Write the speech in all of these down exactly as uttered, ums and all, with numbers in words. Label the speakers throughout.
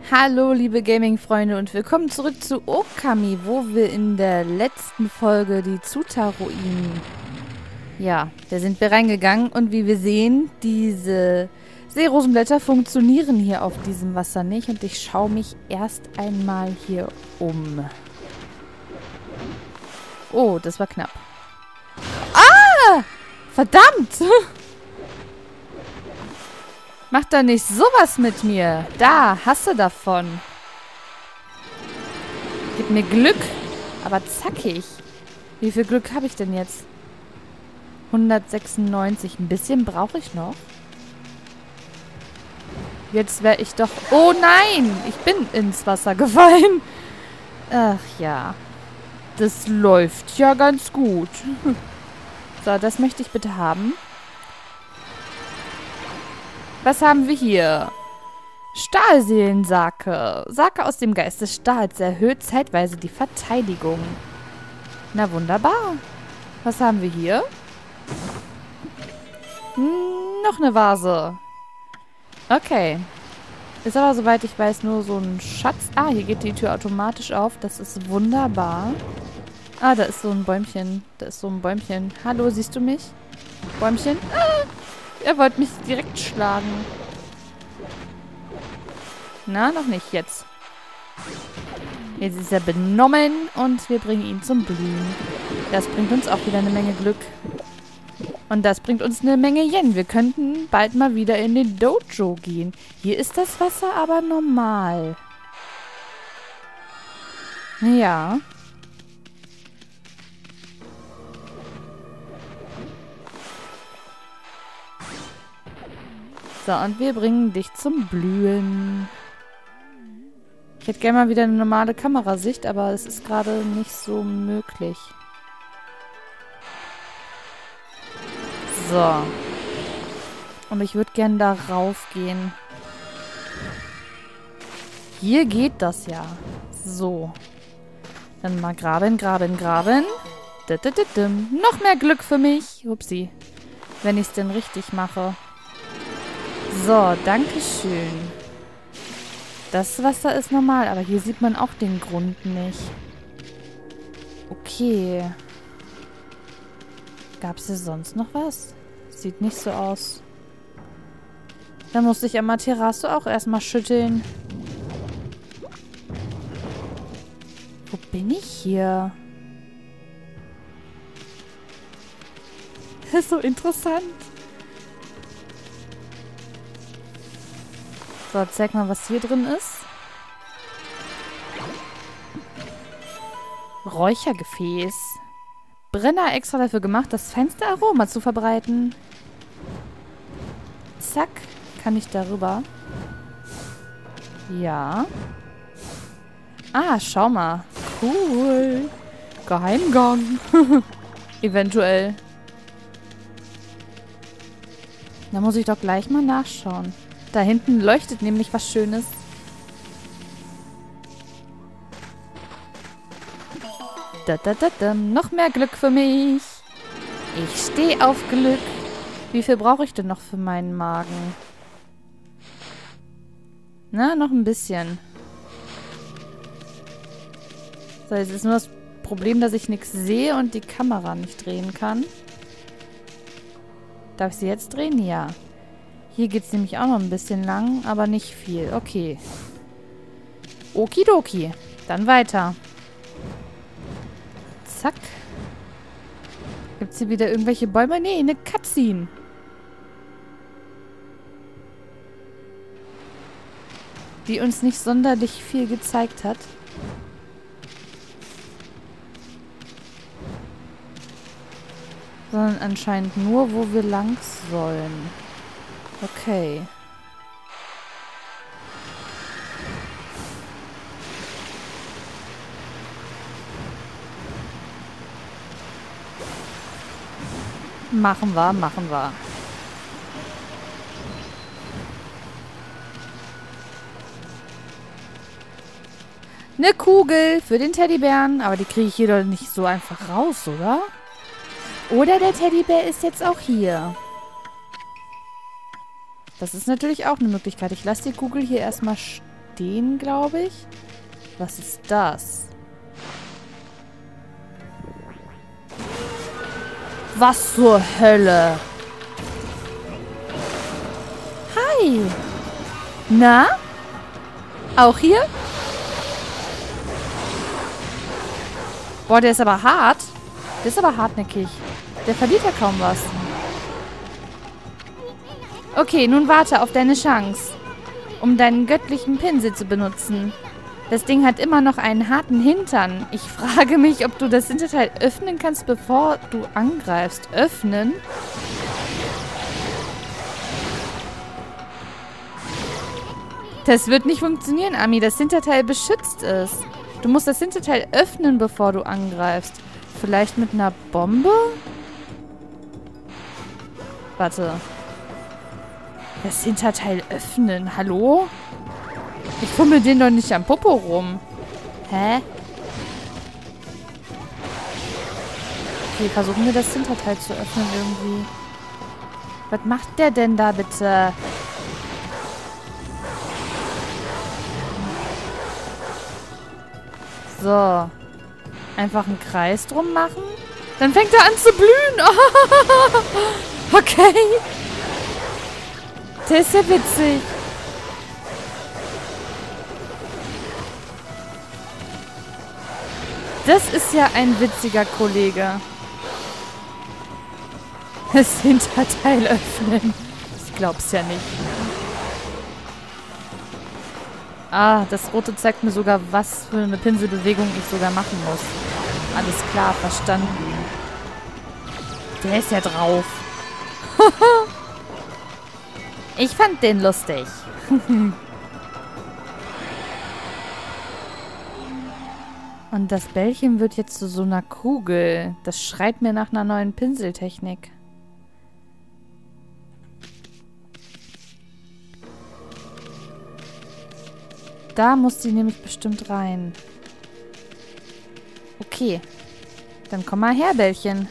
Speaker 1: Hallo liebe Gaming-Freunde und willkommen zurück zu Okami, wo wir in der letzten Folge die Zuta-Ruinen, ja, da sind wir reingegangen und wie wir sehen, diese Seerosenblätter funktionieren hier auf diesem Wasser nicht und ich schaue mich erst einmal hier um. Oh, das war knapp. Ah! Verdammt! Mach doch nicht sowas mit mir. Da, hasse davon. Gib mir Glück, aber zackig. Wie viel Glück habe ich denn jetzt? hundertsechsundneunzig. Ein bisschen brauche ich noch. Jetzt wäre ich doch... Oh nein! Ich bin ins Wasser gefallen. Ach ja. Das läuft ja ganz gut. So, das möchte ich bitte haben. Was haben wir hier? Stahlseelensake. Sake aus dem Geist des Stahls erhöht zeitweise die Verteidigung. Na wunderbar. Was haben wir hier? Hm, noch eine Vase. Okay. Ist aber, soweit ich weiß, nur so ein Schatz. Ah, hier geht die Tür automatisch auf. Das ist wunderbar. Ah, da ist so ein Bäumchen. Da ist so ein Bäumchen. Hallo, siehst du mich? Bäumchen? Ah! Er wollte mich direkt schlagen. Na, noch nicht. Jetzt. Jetzt ist er benommen und wir bringen ihn zum Blühen. Das bringt uns auch wieder eine Menge Glück. Und das bringt uns eine Menge Yen. Wir könnten bald mal wieder in den Dojo gehen. Hier ist das Wasser aber normal. Ja. So, und wir bringen dich zum Blühen. Ich hätte gerne mal wieder eine normale Kamerasicht, aber es ist gerade nicht so möglich. So. Und ich würde gerne da raufgehen. Hier geht das ja. So. Dann mal graben, graben, graben. Noch mehr Glück für mich. Upsi. Wenn ich es denn richtig mache. So, danke schön. Das Wasser ist normal, aber hier sieht man auch den Grund nicht. Okay. Gab es hier sonst noch was? Sieht nicht so aus. Da musste ich Amaterasu auch erstmal schütteln. Wo bin ich hier? Das ist so interessant. So, zeig mal, was hier drin ist. Räuchergefäß. Brenner extra dafür gemacht, das feinste Aroma zu verbreiten. Zack. Kann ich darüber? Ja. Ah, schau mal. Cool. Geheimgang. Eventuell. Da muss ich doch gleich mal nachschauen. Da hinten leuchtet nämlich was Schönes. Da, da, da, da. Noch mehr Glück für mich. Ich stehe auf Glück. Wie viel brauche ich denn noch für meinen Magen? Na, noch ein bisschen. So, jetzt ist nur das Problem, dass ich nichts sehe und die Kamera nicht drehen kann. Darf ich sie jetzt drehen? Ja. Hier geht es nämlich auch noch ein bisschen lang, aber nicht viel. Okay. Okidoki. Dann weiter. Zack. Gibt es hier wieder irgendwelche Bäume? Nee, eine Cutscene. Die uns nicht sonderlich viel gezeigt hat. Sondern anscheinend nur, wo wir lang sollen. Okay. Machen wir, machen wir. Eine Kugel für den Teddybären. Aber die kriege ich hier doch nicht so einfach raus, oder? Oder der Teddybär ist jetzt auch hier. Das ist natürlich auch eine Möglichkeit. Ich lasse die Kugel hier erstmal den, glaube ich. Was ist das? Was zur Hölle? Hi. Na? Auch hier? Boah, der ist aber hart. Der ist aber hartnäckig. Der verliert ja kaum was. Okay, nun warte auf deine Chance, um deinen göttlichen Pinsel zu benutzen. Das Ding hat immer noch einen harten Hintern. Ich frage mich, ob du das Hinterteil öffnen kannst, bevor du angreifst. Öffnen? Das wird nicht funktionieren, Ami. Das Hinterteil beschützt ist. Du musst das Hinterteil öffnen, bevor du angreifst. Vielleicht mit einer Bombe? Warte. Das Hinterteil öffnen. Hallo? Ich fummel den doch nicht am Popo rum. Hä? Okay, versuchen wir das Hinterteil zu öffnen irgendwie. Was macht der denn da bitte? So. Einfach einen Kreis drum machen. Dann fängt er an zu blühen. Oh, okay. Der ist ja witzig. Das ist ja ein witziger Kollege. Das Hinterteil öffnen. Ich glaub's ja nicht. Ah, das Rote zeigt mir sogar, was für eine Pinselbewegung ich sogar machen muss. Alles klar, verstanden. Der ist ja drauf. Ich fand den lustig. Und das Bällchen wird jetzt zu so einer Kugel. Das schreit mir nach einer neuen Pinseltechnik. Da muss die nämlich bestimmt rein. Okay. Dann komm mal her, Bällchen.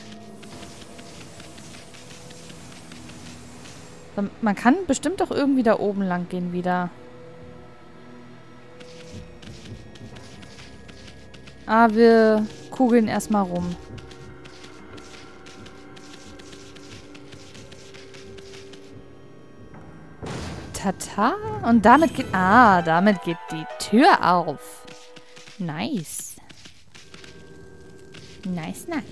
Speaker 1: Man kann bestimmt doch irgendwie da oben lang gehen wieder. Ah, wir kugeln erstmal rum. Tata. Und damit geht... Ah, damit geht die Tür auf. Nice. Nice, nice.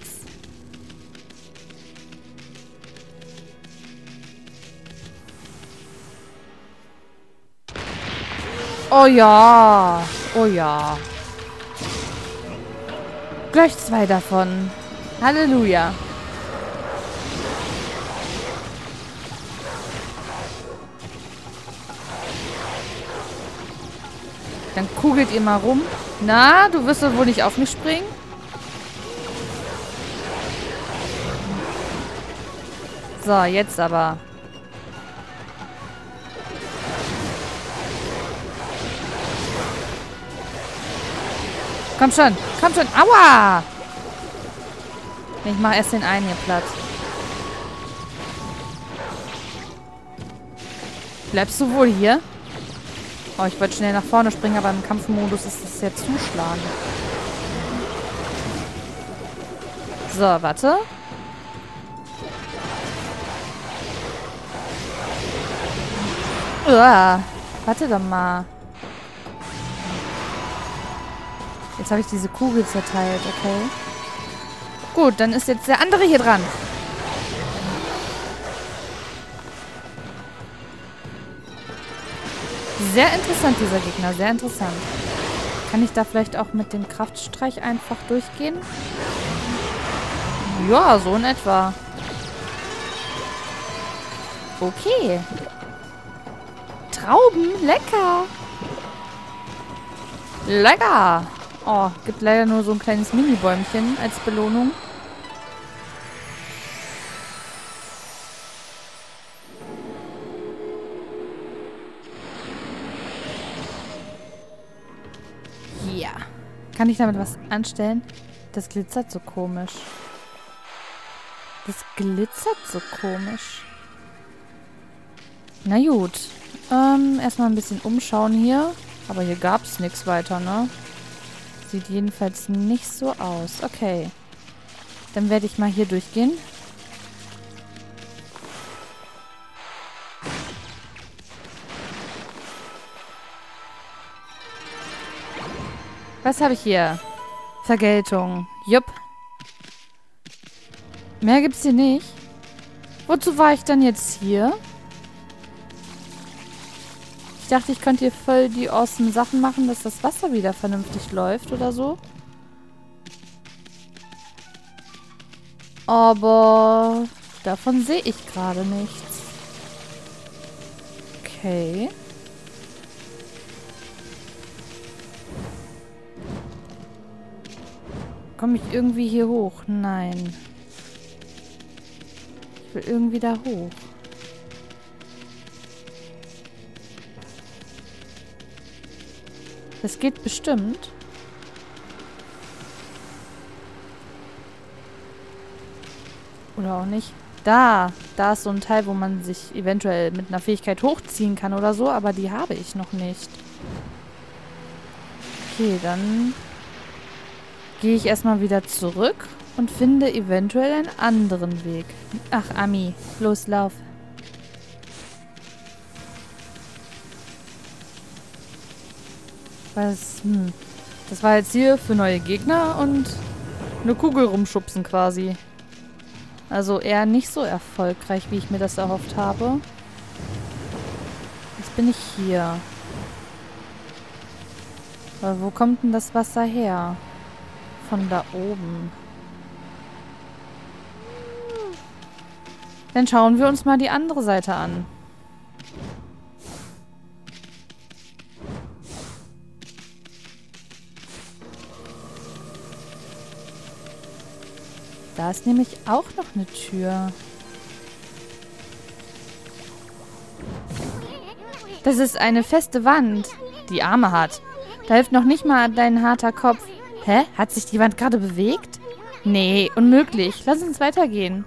Speaker 1: Oh ja. Oh ja. Gleich zwei davon. Halleluja. Dann kugelt ihr mal rum. Na, du wirst doch wohl nicht auf mich springen? So, jetzt aber. Komm schon, komm schon. Aua! Ich mach erst den einen hier platt. Bleibst du wohl hier? Oh, ich wollte schnell nach vorne springen, aber im Kampfmodus ist das ja zuschlagen. So, warte. Uah, warte doch mal. Jetzt habe ich diese Kugel zerteilt, okay. Gut, dann ist jetzt der andere hier dran. Sehr interessant, dieser Gegner. Sehr interessant. Kann ich da vielleicht auch mit dem Kraftstreich einfach durchgehen? Ja, so in etwa. Okay. Trauben, lecker. Lecker. Oh, gibt leider nur so ein kleines Mini-Bäumchen als Belohnung. Ja. Kann ich damit was anstellen? Das glitzert so komisch. Das glitzert so komisch. Na gut. Ähm, erstmal ein bisschen umschauen hier. Aber hier gab es nichts weiter, ne? Sieht jedenfalls nicht so aus. Okay. Dann werde ich mal hier durchgehen. Was habe ich hier? Vergeltung. Jupp. Mehr gibt's hier nicht. Wozu war ich dann jetzt hier? Ich dachte, ich könnte hier voll die awesome Sachen machen, dass das Wasser wieder vernünftig läuft oder so. Aber davon sehe ich gerade nichts. Okay. Komme ich irgendwie hier hoch? Nein. Ich will irgendwie da hoch. Das geht bestimmt. Oder auch nicht. Da. Da ist so ein Teil, wo man sich eventuell mit einer Fähigkeit hochziehen kann oder so, aber die habe ich noch nicht. Okay, dann gehe ich erstmal wieder zurück und finde eventuell einen anderen Weg. Ach, Ami, los, lauf. Was, hm. Das war jetzt hier für neue Gegner und eine Kugel rumschubsen quasi. Also eher nicht so erfolgreich, wie ich mir das erhofft habe. Jetzt bin ich hier. Aber wo kommt denn das Wasser her? Von da oben. Dann schauen wir uns mal die andere Seite an. Da ist nämlich auch noch eine Tür. Das ist eine feste Wand, die Arme hat. Da hilft noch nicht mal dein harter Kopf. Hä? Hat sich die Wand gerade bewegt? Nee, unmöglich. Lass uns weitergehen.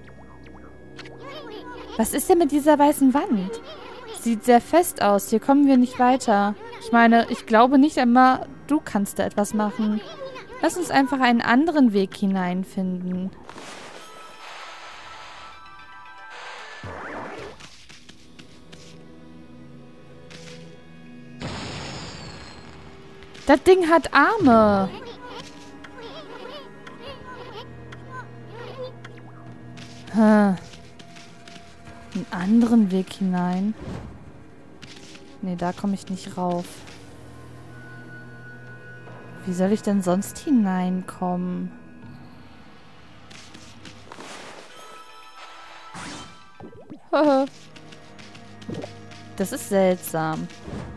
Speaker 1: Was ist denn mit dieser weißen Wand? Sieht sehr fest aus. Hier kommen wir nicht weiter. Ich meine, ich glaube nicht einmal, du kannst da etwas machen. Lass uns einfach einen anderen Weg hineinfinden. Das Ding hat Arme. Hm. Einen anderen Weg hinein. Nee, da komme ich nicht rauf. Wie soll ich denn sonst hineinkommen? Das ist seltsam.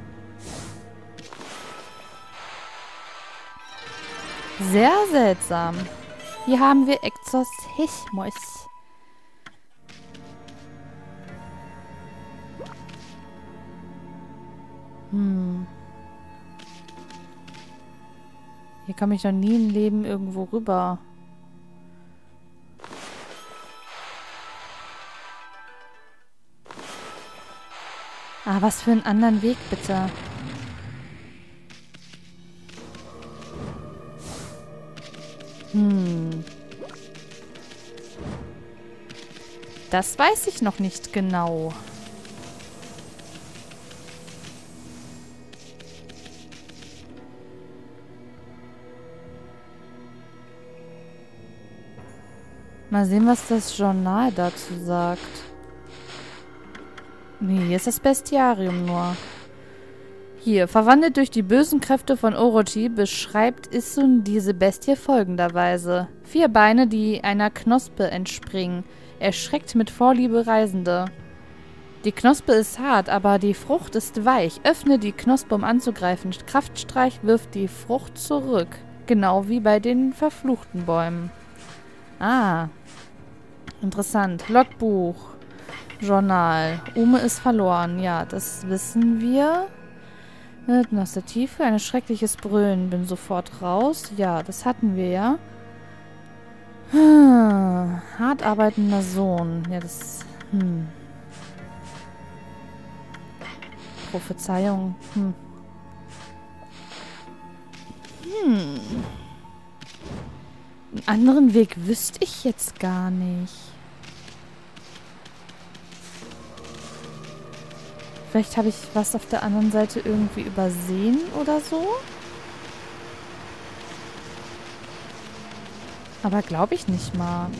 Speaker 1: Sehr seltsam. Hier haben wir Exorzismus. Hm. Hier komme ich noch nie im Leben irgendwo rüber. Ah, was für einen anderen Weg, bitte. Hm. Das weiß ich noch nicht genau. Mal sehen, was das Journal dazu sagt. Nee, hier ist das Bestiarium nur. Hier, verwandelt durch die bösen Kräfte von Orochi, beschreibt Issun diese Bestie folgenderweise. Vier Beine, die einer Knospe entspringen. Erschreckt mit Vorliebe Reisende. Die Knospe ist hart, aber die Frucht ist weich. Öffne die Knospe, um anzugreifen. Kraftstreich wirft die Frucht zurück. Genau wie bei den verfluchten Bäumen. Ah. Interessant. Logbuch. Journal. Ume ist verloren. Ja, das wissen wir. Aus der Tiefe. Ein schreckliches Brüllen. Bin sofort raus. Ja, das hatten wir ja. Hm. Hart arbeitender Sohn. Ja, das... Hm. Prophezeiung. Hm. Hm. Einen anderen Weg wüsste ich jetzt gar nicht. Vielleicht habe ich was auf der anderen Seite irgendwie übersehen oder so. Aber glaube ich nicht mal.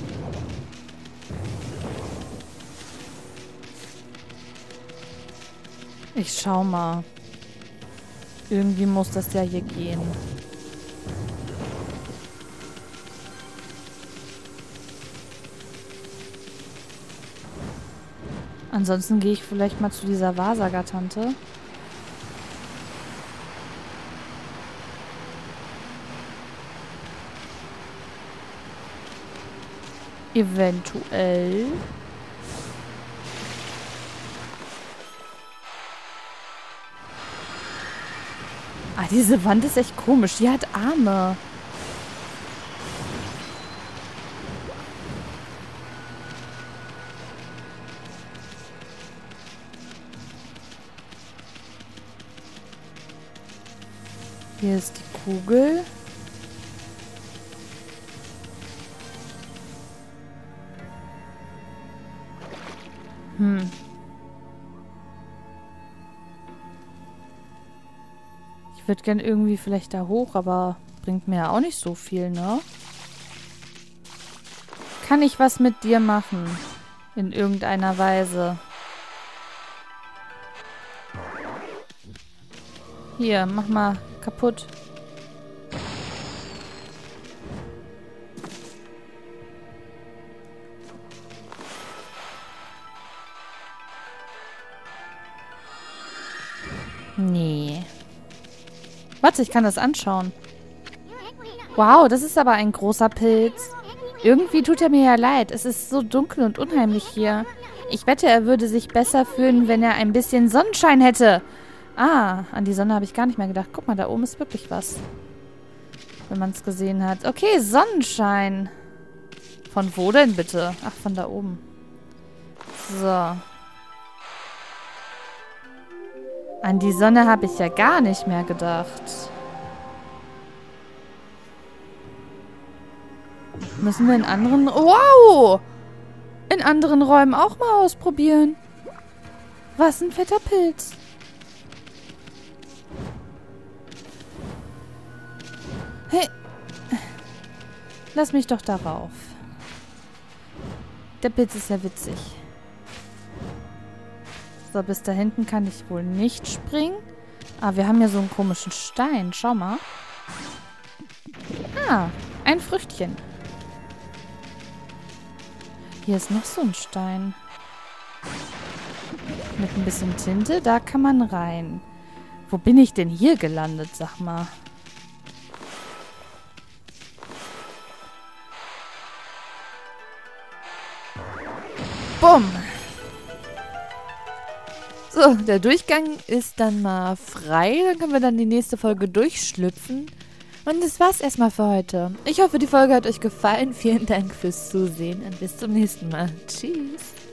Speaker 1: Ich schau mal. Irgendwie muss das ja hier gehen. Ansonsten gehe ich vielleicht mal zu dieser Wahrsager-Tante. Eventuell. Ah, diese Wand ist echt komisch. Die hat Arme. Hier ist die Kugel. Hm. Ich würde gern irgendwie vielleicht da hoch, aber bringt mir ja auch nicht so viel, ne? Kann ich was mit dir machen? In irgendeiner Weise. Hier, mach mal kaputt. Nee. Warte, ich kann das anschauen. Wow, das ist aber ein großer Pilz. Irgendwie tut er mir ja leid. Es ist so dunkel und unheimlich hier. Ich wette, er würde sich besser fühlen, wenn er ein bisschen Sonnenschein hätte. Ah, an die Sonne habe ich gar nicht mehr gedacht. Guck mal, da oben ist wirklich was. Wenn man es gesehen hat. Okay, Sonnenschein. Von wo denn bitte? Ach, von da oben. So. An die Sonne habe ich ja gar nicht mehr gedacht. Müssen wir in anderen... Wow! In anderen Räumen auch mal ausprobieren. Was ein fetter Pilz. Hey. Lass mich doch darauf. Der Pilz ist ja witzig. So, bis da hinten kann ich wohl nicht springen. Ah, wir haben ja so einen komischen Stein. Schau mal. Ah, ein Früchtchen. Hier ist noch so ein Stein. Mit ein bisschen Tinte, da kann man rein. Wo bin ich denn hier gelandet, sag mal? Bumm. So, der Durchgang ist dann mal frei. Dann können wir dann die nächste Folge durchschlüpfen. Und das war's erstmal für heute. Ich hoffe, die Folge hat euch gefallen. Vielen Dank fürs Zusehen und bis zum nächsten Mal. Tschüss.